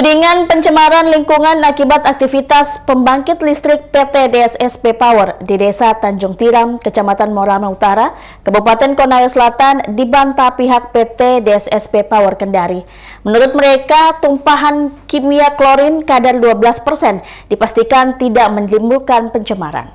Tudingan pencemaran lingkungan akibat aktivitas pembangkit listrik PT DSSP Power di Desa Tanjung Tiram, Kecamatan Morama Utara, Kabupaten Konawe Selatan dibantah pihak PT DSSP Power Kendari. Menurut mereka, tumpahan kimia klorin kadar 12% dipastikan tidak menimbulkan pencemaran.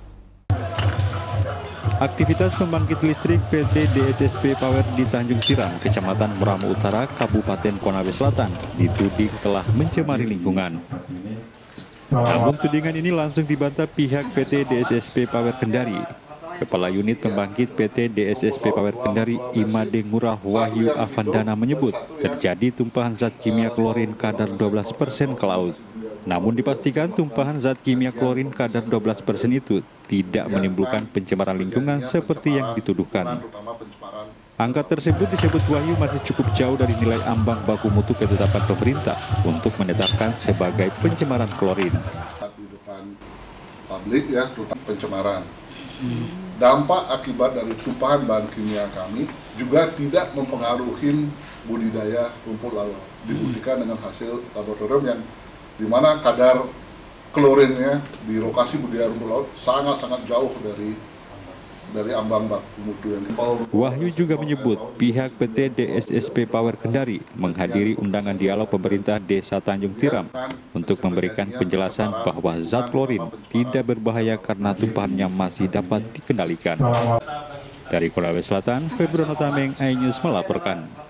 Aktivitas pembangkit listrik PT DSSP Power di Tanjung Tiram, Kecamatan Morama Utara, Kabupaten Konawe Selatan, dituding telah mencemari lingkungan. Namun tudingan ini langsung dibantah pihak PT DSSP Power Kendari. Kepala Unit Pembangkit PT DSSP Power Kendari, Imade Ngurah Wahyu Avandana menyebut terjadi tumpahan zat kimia klorin kadar 12% ke laut. Namun dipastikan tumpahan zat kimia klorin kadar 12% itu tidak menimbulkan pencemaran lingkungan seperti yang dituduhkan. Angka tersebut disebut Wahyu masih cukup jauh dari nilai ambang baku mutu ketetapan pemerintah untuk menetapkan sebagai pencemaran klorin. Di depan publik ya, terutama pencemaran. Dampak akibat dari tumpahan bahan kimia kami juga tidak mempengaruhi budidaya rumput laut. Dibuktikan dengan hasil laboratorium yang di mana kadar klorinnya di lokasi budidaya rumput laut sangat-sangat jauh dari ambang baku mutu yang Wahyu juga menyebut pihak PT DSSP Power Kendari menghadiri undangan dialog pemerintah Desa Tanjung Tiram untuk memberikan penjelasan bahwa zat klorin tidak berbahaya karena tumpahannya masih dapat dikendalikan. Dari Konawe Selatan, Febrono Tameng, iNews melaporkan.